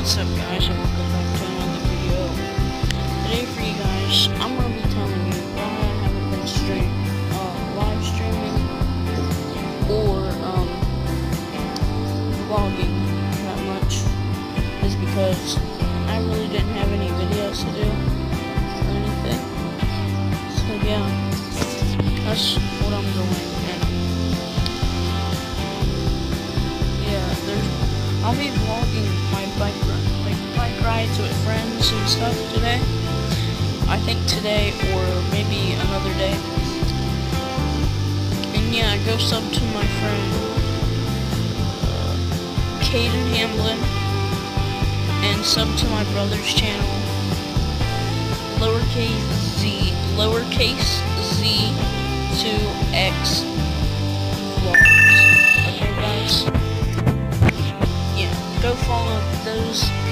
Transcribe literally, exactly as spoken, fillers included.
What's up, guys, and welcome back to another video. Today for you guys, I'm going to be telling you why I haven't been stream, uh, live streaming or um, vlogging that much. Is because I really didn't have any videos to do or anything. So yeah, that's what I'm doing. And yeah, there's I'll be vlogging my bike ride, like bike rides with friends and stuff today. I think today or maybe another day. And yeah, go sub to my friend uh, Caden Hamblin, and sub to my brother's channel, lowercase z, lowercase z two x vlogs. Okay, guys. Go follow those